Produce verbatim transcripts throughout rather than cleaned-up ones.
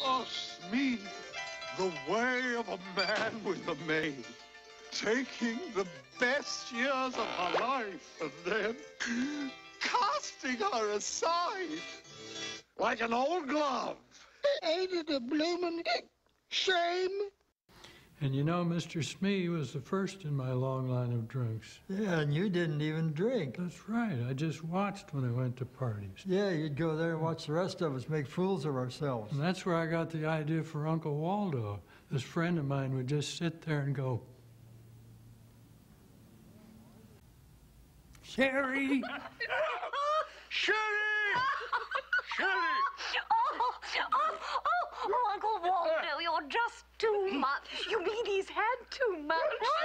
Oh, Smee, the way of a man with a maid, taking the best years of her life and then casting her aside like an old glove. Ain't it a bloomin' shame? And you know, Mister Smee was the first in my long line of drunks. Yeah, and you didn't even drink. That's right. I just watched when I went to parties. Yeah, you'd go there and watch the rest of us make fools of ourselves. And that's where I got the idea for Uncle Waldo. This friend of mine would just sit there and go, Sherry! Sherry! Sherry! Oh, oh, oh, oh, Uncle Waldo, you're just too much. You mean he's had too much?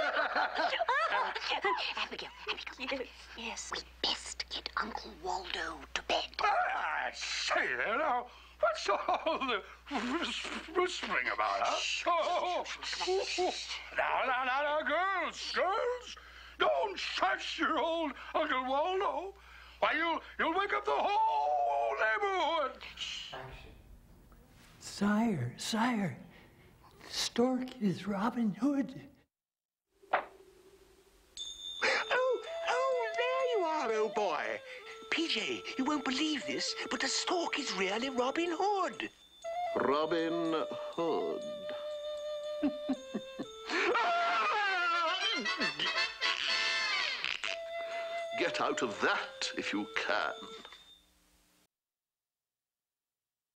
Abigail, Abigail, yes, we best get Uncle Waldo to bed. Ah, say there now. What's all the whispering about, huh? Oh, now, now, now, now, girls, girls, don't shush your old Uncle Waldo. Why, you'll, you'll wake up the whole neighborhood. Sire, sire, Stork is Robin Hood. Oh, oh, there you are, old boy. P J, you won't believe this, but the Stork is really Robin Hood. Robin Hood. Get out of that if you can.